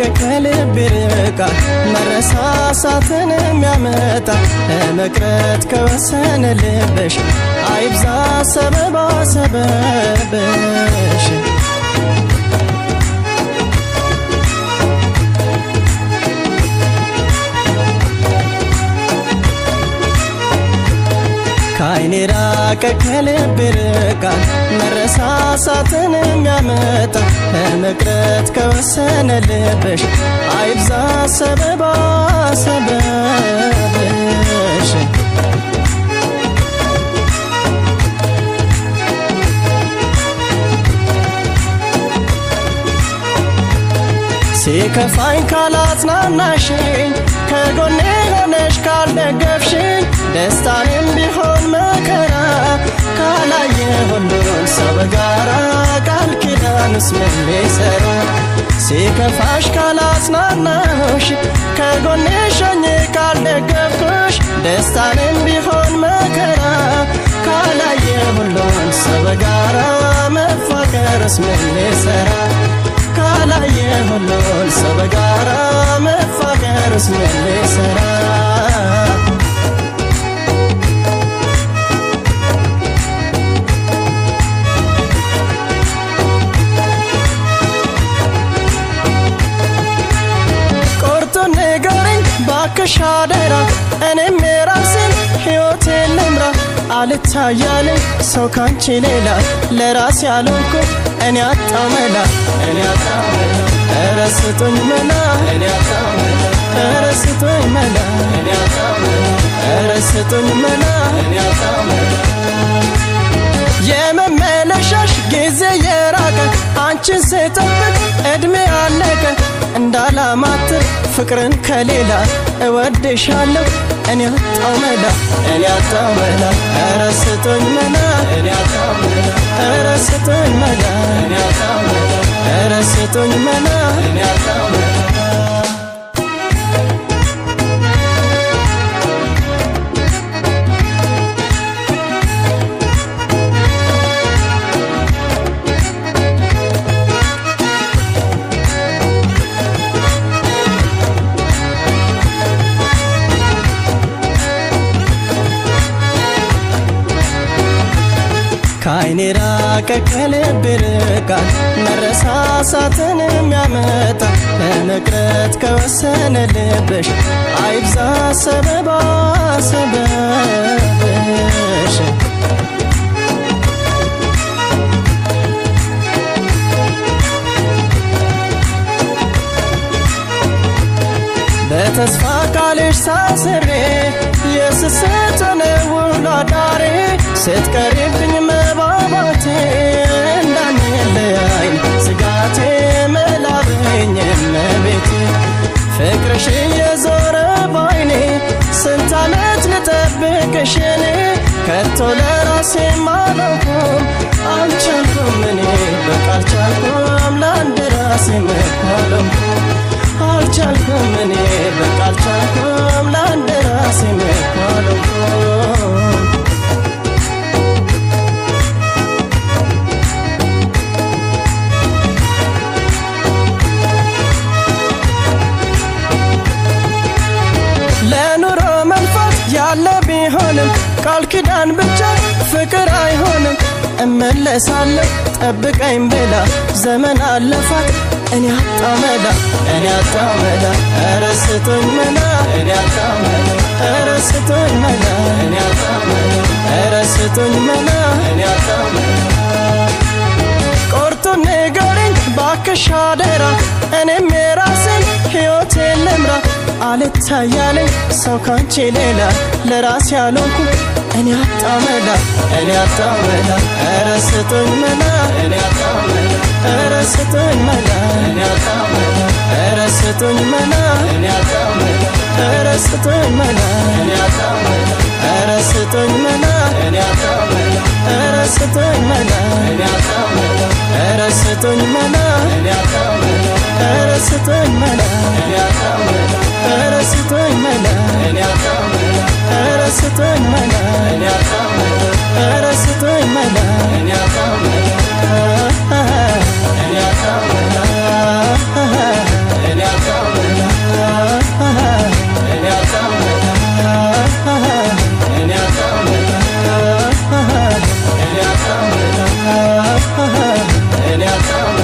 ከልብ ይርቃል መረሳሳትን የሚያመጣ ለመቅረት ከወሰነ ልብሽ አይብዛ ሰበባ ሰበብሽ ከዓይኔ ራቀ ከልብ ይርቃል መረሳሳትን የሚያመጣ ለመቅረት ከወሰነ ልብሽ አይብዛ ሰበባ ሰበብሽ ሲከፋኝ ካላጽናናሽኝ ከጎኔ ሆነሽ ካልደገፍሽኝ ደስታንም ቢሆን መከራ ካላየ ሁሉን ሰው በጋራ ቃል ኪዳንስ ምን ሊሰራ ሲከፋሽ ካላጽናናሁሽ ከጎኔ ሸኝ ካልደገፍኩሽ ደስታንም ቢሆን መከራ ካላየ ሁሉን ሰው በጋራ መፋቀርስ ምን ሊሰራ ካላየ ሁሉን ሰው በጋራ መፋቀርስ ምን ሊሰራ ቆርጦን ንገረኝ ባክሽ አደራ እኔም የራሴን ሕይወቴን ልምራ አልታያለኝ ሰው ካንቺ ሌላ ለራሴ ያልሆንኩ እኔ አጣው መላ ኧረ ስጡኝ መላ ኧረ ስጡኝ መላ ኧረ ስጡኝ መላ የመመለሻሽ ጊዜ የራቀ አንቺን ስጠብቅ ዕድሜ አለቀ እንዳላማትር ፍቅርን ከሌላ እወድሻለሁ እኔ አጣው መላ ኧረ ስጡኝ መላ ኧረ ስጡኝ መላ ኧረ ስጡኝ መላ ከዓይኔ ራቀ ከልብ ይርቃል መረሳሳትን የሚያመጣ ለመቅረት ከወሰነ ልብሽ አይብዛ ሰበባ ሰበብሽ በተስፋ ቃልሽ ሳስሬ የስስትን ውሎ አዳሬ ስትቀሪብኝ መባባቴ እንዳንለያይ ስጋቴ መላበኝ እመቤቴ ፍቅርሽ የዞረ ባይኔ ስንት ዓመት ልጠብቅሽ እኔ ከቶ ለራሴ ማለኩም አልቻልኩም እኔ በቃ አልቻልኩም ለአንድ ራሴ መኳለምኩም አልቻልኩም እኔ በቃ አልቻልኩም ለአንድ ራሴ መኳለምኩም ለኑሮ መልፋት ያለ ቢሆንም ቃል ኪዳን ብቻ ፍቅር አይሆንም እመለሳለሁ ጠብቀኝ ብላ ዘመን አለፋት እኔ አጣው መላ ኧረ ስጡኝ መላ ኧረ ስጡኝ መላ ኧረ ስጡኝ መላ ቆርጦን ንገረኝ ባክሽ አደራ እኔም የራሴን ሕይወቴን ልምራ አልታያለኝ ሰው ካንቺ ሌላ ለራሴ ያልሆንኩ እኔ አጣው መላ ኧረ ስጡኝ መላ ኧረ ስጡኝ መላ ኧረ ስጡኝ መላ ኧረ ስጡኝ መላ ኧረ ስጡኝ መላ ኧረ ስጡኝ መላ ኧረ ስጡኝ መላ ኧረ ስጡኝ መላ ኧረ ስጡኝ መላ ኧረ ስጡኝ መላ ኧረ ስጡኝ መላ እኔ ያጣው